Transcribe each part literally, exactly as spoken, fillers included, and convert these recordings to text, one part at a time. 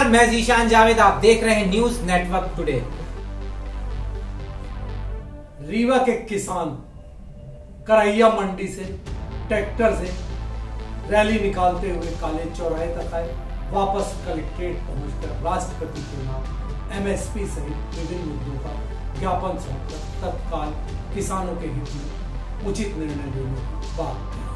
नमस्कार, मैं जीशान जावेद, आप देख रहे हैं न्यूज नेटवर्क टुडे। रीवा के किसान करैया मंडी से ट्रैक्टर से रैली निकालते हुए कॉलेज चौराहे तक आए। वापस कलेक्ट्रेट पहुंचकर राष्ट्रपति के नाम एमएसपी सहित विभिन्न मुद्दों का ज्ञापन सौंपकर तत्काल किसानों के हित में उचित निर्णय लेने की बात की।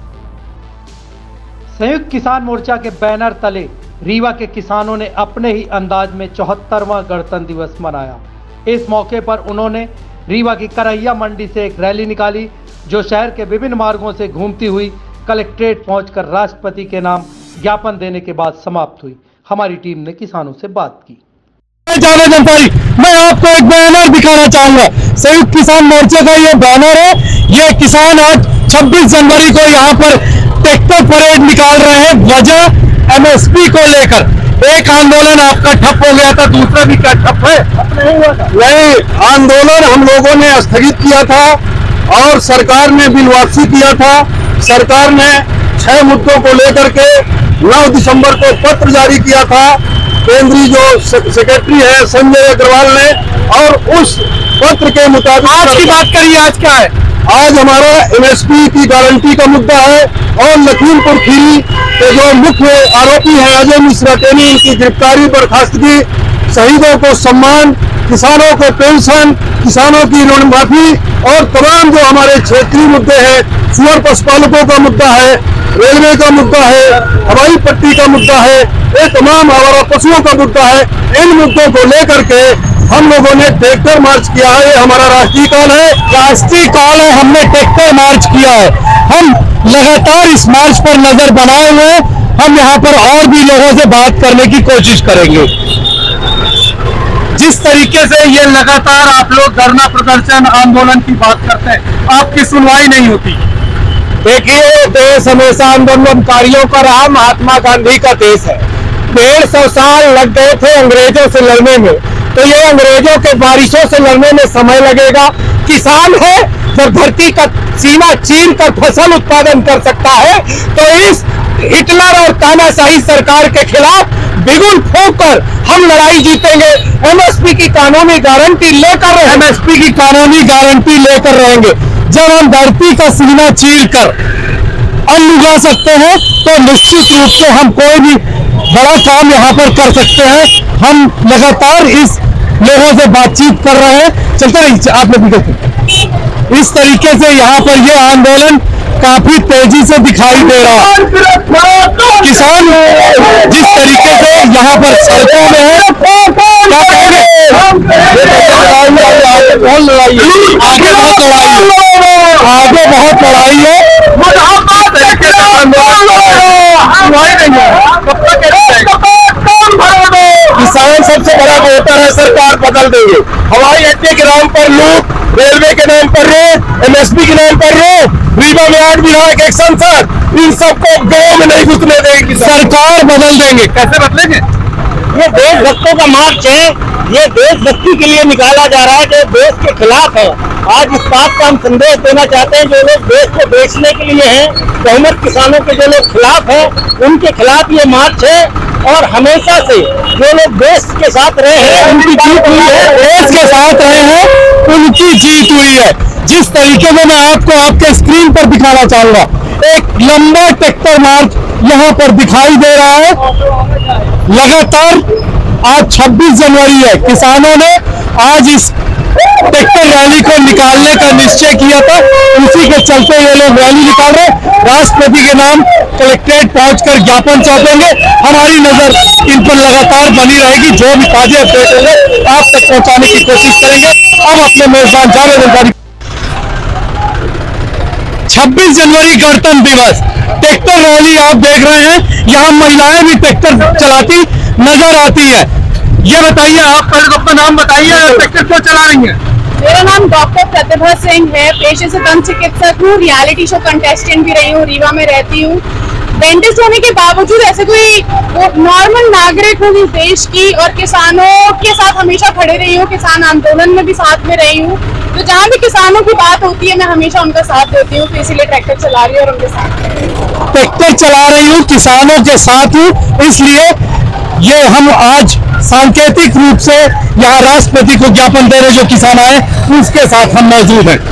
संयुक्त किसान मोर्चा के बैनर तले रीवा के किसानों ने अपने ही अंदाज में चौहत्तरवां गणतंत्र दिवस मनाया। इस मौके पर उन्होंने रीवा की करैया मंडी से एक रैली निकाली, जो शहर के विभिन्न मार्गों से घूमती हुई कलेक्ट्रेट पहुंचकर राष्ट्रपति के नाम ज्ञापन देने के बाद समाप्त हुई। हमारी टीम ने किसानों से बात की। मैं आपको एक बैनर दिखाना चाहूंगा। संयुक्त किसान मोर्चे का ये बैनर है। ये किसान आज छब्बीस जनवरी को यहाँ पर ट्रैक्टर परेड निकाल रहे हैं। वजह एमएसपी को लेकर एक आंदोलन आपका ठप हो गया था, दूसरा भी क्या ठप है? नहीं, आंदोलन हम लोगों ने स्थगित किया था और सरकार ने बिल वापसी किया था। सरकार ने छह मुद्दों को लेकर के नौ दिसंबर को पत्र जारी किया था केंद्रीय जो सेक्रेटरी है संजय अग्रवाल ने, और उस पत्र के मुताबिक आज की बात करिए। आज क्या है? आज हमारा एमएसपी की गारंटी का मुद्दा है और लखीमपुर खीरी के जो मुख्य आरोपी हैं अजय मिश्रा टेनी, इनकी गिरफ्तारी, बर्खास्तगी, शहीदों को सम्मान, किसानों को पेंशन, किसानों की ऋण माफी और तमाम जो हमारे क्षेत्रीय मुद्दे हैं, सुअर पशुपालकों का मुद्दा है, रेलवे का मुद्दा है, हवाई पट्टी का मुद्दा है, ये तमाम आवारा पशुओं का मुद्दा है। इन मुद्दों को लेकर के हम लोगों ने ट्रैक्टर मार्च किया है। ये हमारा राष्ट्रीय कॉल है, राष्ट्रीय कॉल है। हमने ट्रैक्टर मार्च किया है। हम लगातार इस मार्च पर नजर बनाए हुए हैं। हम यहाँ पर और भी लोगों से बात करने की कोशिश करेंगे। जिस तरीके से ये लगातार आप लोग धरना प्रदर्शन आंदोलन की बात करते हैं, आपकी सुनवाई नहीं होती। देखिए, देश हमेशा आंदोलनकारियों का रहा, महात्मा गांधी का देश है। डेढ़ सौ साल लग गए थे अंग्रेजों से लड़ने में, तो ये अंग्रेजों के बारिशों से लड़ने में समय लगेगा। किसान है, जब धरती का सीमा चीर कर फसल उत्पादन कर सकता है, तो इस हिटलर और तानाशाही सरकार के खिलाफ बिगुल फूंक कर हम लड़ाई जीतेंगे। एमएसपी की कानूनी गारंटी लेकर एमएसपी की कानूनी गारंटी लेकर रहेंगे। जब हम धरती का सीना चीर कर अन्न उगा सकते हैं, तो निश्चित रूप से हम कोई भी बड़ा काम यहाँ पर कर सकते हैं। हम लगातार इस लोगों से बातचीत कर रहे हैं। चलते रहिए, आप लोग इस तरीके से यहाँ पर ये आंदोलन काफी तेजी से दिखाई दे रहा है। किसान जिस तरीके से यहाँ पर सड़कों में है, क्या कहेंगे? बहुत लड़ाई है, आगे बहुत लड़ाई है, आगे बहुत लड़ाई है। किसान सबसे बड़ा वोटर है, सरकार बदल देंगे। हवाई अड्डे के नाम पर लूट, रेलवे के नाम पर रोड, एमएसपी के नाम पर रोड, रीवा में आठ विधायक, एक सांसद, इन सबको गांव में नहीं घुसने देंगे। सरकार बदल देंगे। कैसे बदलेंगे? ये देशभक्तों का मार्च है। ये देशभक्ति के लिए निकाला जा रहा है, जो देश के खिलाफ है। आज इस बात का हम संदेश देना चाहते हैं, जो लोग देश को बेचने के लिए हैं, बहुमत किसानों के जो लोग खिलाफ हैं, उनके खिलाफ ये मार्च है। और हमेशा से जो लोग देश के साथ रहे हैं, उनकी जीत हुई है। देश के साथ रहे हैं, उनकी जीत हुई है। जिस तरीके में मैं आपको आपके स्क्रीन पर दिखाना चाहूंगा, एक लंबा ट्रैक्टर मार्च यहाँ पर दिखाई दे रहा है। लगातार आज छब्बीस जनवरी है, किसानों ने आज इस ट्रैक्टर रैली को निकालने का निश्चय किया था। उसी के चलते ये लोग रैली निकाल रहे। राष्ट्रपति के नाम कलेक्ट्रेट पहुंचकर ज्ञापन सौंपेंगे। हमारी नजर इन पर लगातार बनी रहेगी। जो भी ताजे अपडेट होंगे आप तक पहुंचाने की कोशिश करेंगे। अब अपने मेजबान जावेद छब्बीस जनवरी गणतंत्र दिवस ट्रैक्टर रैली आप देख रहे हैं। यहाँ महिलाएं भी ट्रैक्टर चलाती नजर आती है। ये बताइए, आप पहले अपना नाम बताइए, ट्रैक्टर क्यों चला रही हैं? मेरा नाम डॉक्टर प्रतिभा सिंह है। पेशे से दंत चिकित्सक हूँ, रियलिटी शो कंटेस्टेंट भी रही हूँ, रीवा में रहती हूँ। डेंटिस्ट होने के बावजूद ऐसे कोई नॉर्मल नागरिक हूँ इस देश की, और किसानों के साथ हमेशा खड़े रही हूँ। किसान आंदोलन में भी साथ में रही हूँ, तो जहाँ भी किसानों की बात होती है मैं हमेशा उनका साथ देती हूँ। तो इसीलिए ट्रैक्टर चला रही हूँ और उनके साथ ट्रैक्टर चला रही हूँ, किसानों के साथ हूँ। इसलिए ये हम आज सांकेतिक रूप से यहाँ राष्ट्रपति को ज्ञापन दे रहे जो किसान आए उसके साथ हम मौजूद हैं।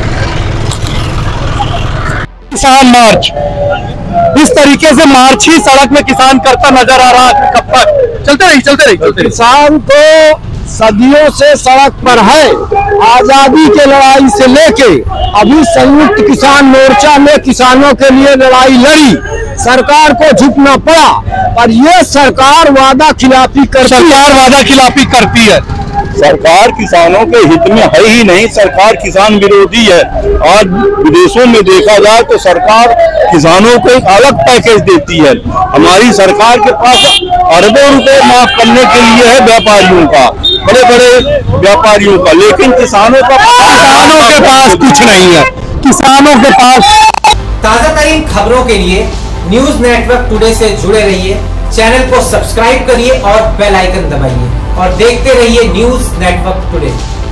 किसान मार्च, इस तरीके से मार्च ही सड़क में किसान करता नजर आ रहा है। कब तक चलते रही चलते रही चलते रही। किसान तो सदियों से सड़क पर है, आजादी के लड़ाई से लेके अभी संयुक्त किसान मोर्चा में किसानों के लिए लड़ाई लड़ी, सरकार को झुकना पड़ा, पर ये सरकार वादा खिलाफी करती सरकार वादा खिलाफी करती है। सरकार किसानों के हित में है ही नहीं, सरकार किसान विरोधी है। आज विदेशों में देखा जाए तो सरकार किसानों को एक अलग पैकेज देती है। हमारी सरकार के पास अरबों रुपए माफ करने के लिए है व्यापारियों का, बड़े बड़े व्यापारियों का, लेकिन किसानों का किसानों के पास कुछ नहीं है। किसानों के पास ताजा तरीन खबरों के लिए न्यूज नेटवर्क टुडे से जुड़े रहिए। चैनल को सब्सक्राइब करिए और बेल आइकन दबाइए और देखते रहिए न्यूज नेटवर्क टुडे।